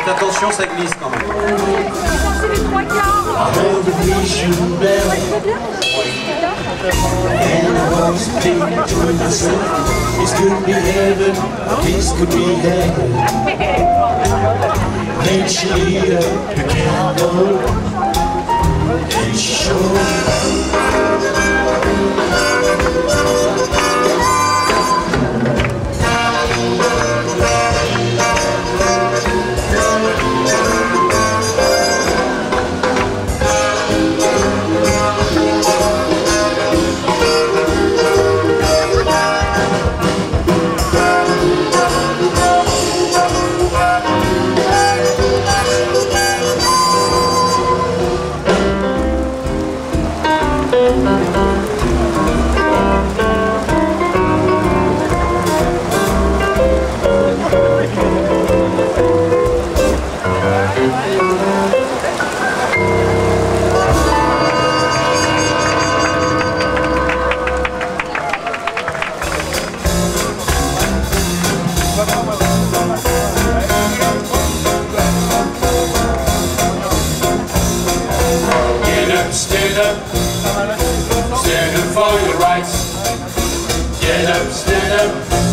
Faites attention, ça glisse quand même. C'est les trois quarts. This could be heaven, this could be heaven. Then she lit up the candle, and she showed stand up for your rights. Get up, stand up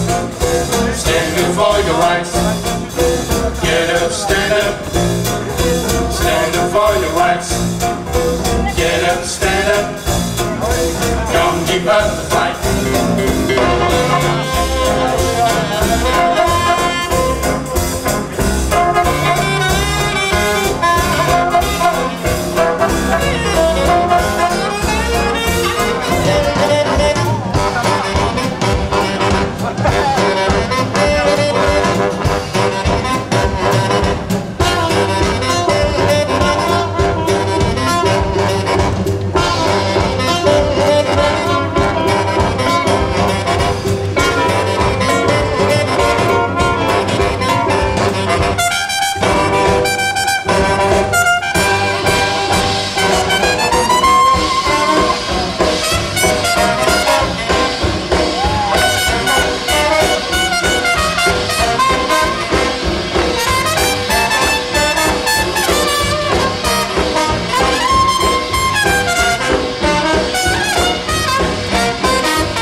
for your rights. Get up, stand up for your rights. Get up, stand up, don't give up the fight.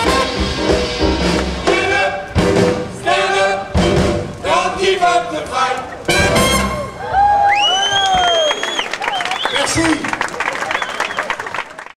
Give up the fight.